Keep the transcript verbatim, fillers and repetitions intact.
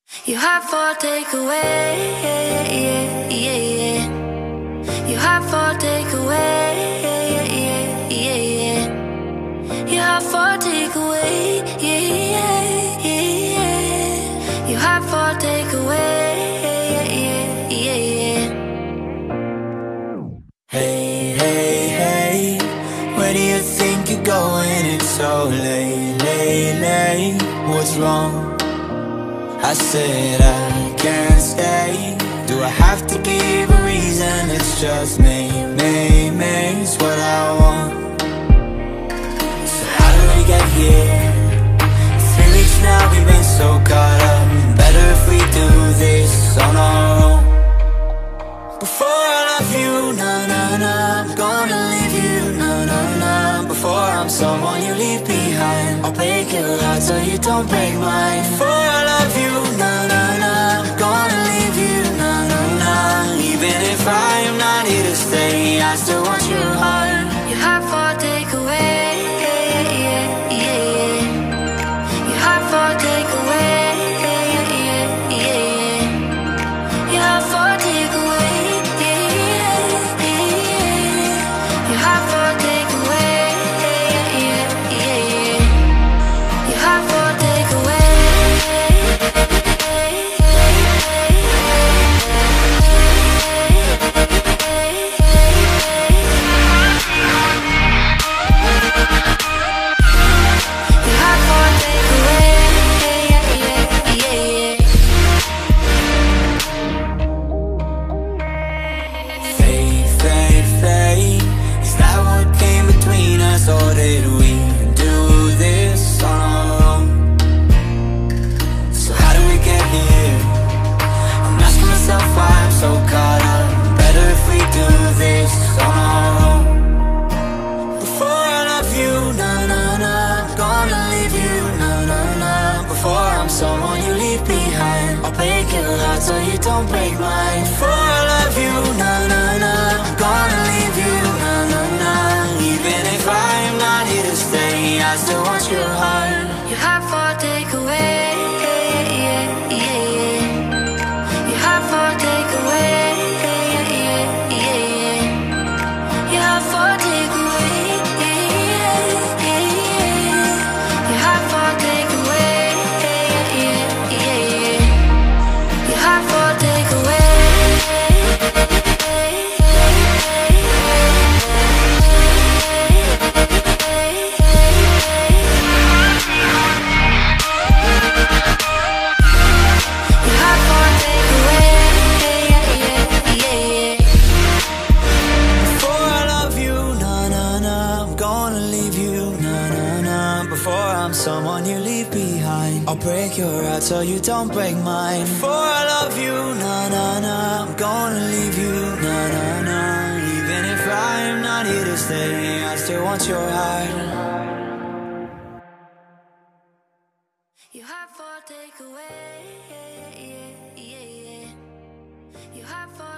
You have for takeaway, yeah, yeah, yeah, yeah. You have for takeaway, yeah, yeah, yeah, yeah. You have for takeaway, yeah, yeah, yeah, yeah. You have for takeaway, yeah, yeah, yeah, yeah. Hey, hey, hey, where do you think you're going? It's so late, late, late. What's wrong? I said I can't stay. Do I have to give a reason? It's just me, me, me, it's what I want. So how did we get here? Three weeks now, we've been so caught up. Better if we do this on our own. Before I love you, nah, nah, nah, I'm gonna leave you, nah, nah, nah. Before I'm someone you leave behind, I'll break your heart so you don't break mine. Before I love you, nah, nah, nah, I'm gonna leave you, nah, nah, nah. Even if I am not here to stay, I still want your heart. You have for takeaway, yeah, yeah, yeah, yeah. You have for takeaway, yeah, yeah, yeah, yeah. You have for takeaway, yeah, yeah, yeah, yeah. You have for takeaway, yeah, yeah, yeah, yeah. You have for takeaway. Or did we do this on our own? So how do we get here? I'm asking myself why I'm so caught up. Better if we do this on our own. Before I love you, nah, nah, nah, I'm gonna leave you, nah, nah, nah. Before I'm someone you leave behind, I'll break your heart so you don't break mine. Before I love you, nah, nah, nah, I'm gonna leave you, nah, nah, nah. Even if I am not here to stay, I still want your heart. You have for takeaway, yeah, yeah, yeah, yeah. You have for takeaway, yeah, yeah, yeah, yeah. You have for takeaway, yeah, yeah, yeah, yeah. You have for takeaway, yeah, yeah, yeah, yeah. You have for takeaway. Someone you leave behind, I'll break your heart so you don't break mine. Before I love you, nah, nah, nah, I'm gonna leave you, nah, nah, nah. Even if I am not here to stay, I still want your heart. You have for takeaway, yeah, yeah, yeah, yeah. You have for